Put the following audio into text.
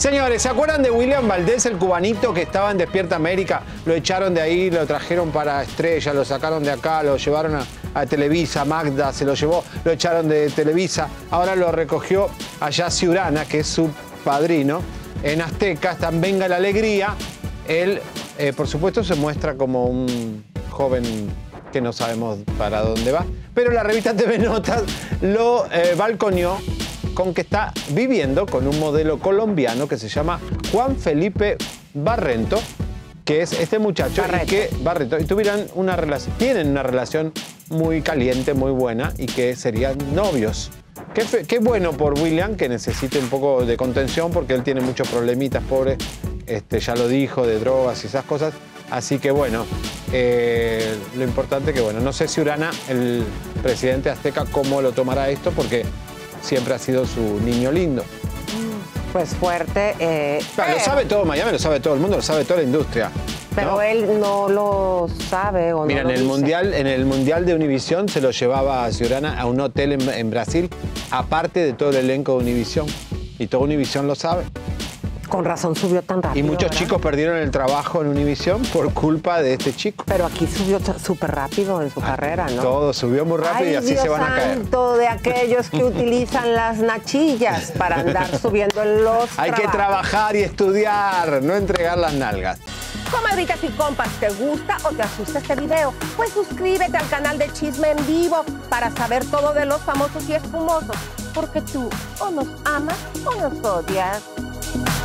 Señores, ¿se acuerdan de William Valdés, el cubanito que estaba en Despierta América? Lo echaron de ahí, lo trajeron para Estrella, lo sacaron de acá, lo llevaron a Televisa, Magda se lo llevó, lo echaron de Televisa. Ahora lo recogió allá Ciurana, que es su padrino, en Azteca. Están Venga la Alegría. Él, por supuesto, se muestra como un joven que no sabemos para dónde va. Pero la revista TV Notas lo balconeó con que está viviendo con un modelo colombiano que se llama Juan Felipe Barrento, que es este muchacho Barreto, y tienen una relación muy caliente, muy buena, y que serían novios. Qué bueno por William, que necesite un poco de contención, porque él tiene muchos problemitas, pobre, ya lo dijo, de drogas y esas cosas. Así que bueno, lo importante que bueno, no sé si Urana, el presidente azteca, cómo lo tomará esto, porque siempre ha sido su niño lindo. Pues fuerte. Claro, lo sabe todo Miami, lo sabe todo el mundo, lo sabe toda la industria. Pero ¿no? él no lo sabe o Mira, no lo dice. en el mundial de Univisión se lo llevaba a Ciurana a un hotel en Brasil, aparte de todo el elenco de Univisión. Y todo Univisión lo sabe. Con razón subió tan rápido. Y muchos ¿verdad? chicos perdieron el trabajo en Univisión por culpa de este chico. Pero aquí subió súper rápido en su carrera, ¿no? Todo subió muy rápido. Ay, y así Dios se van a caer. santo, de aquellos que utilizan las nachillas para andar subiendo en los Hay que trabajar y estudiar, no entregar las nalgas. Comadritas y compas, ¿te gusta o te asusta este video? Pues suscríbete al canal de Chisme en Vivo para saber todo de los famosos y espumosos. Porque tú o nos amas o nos odias.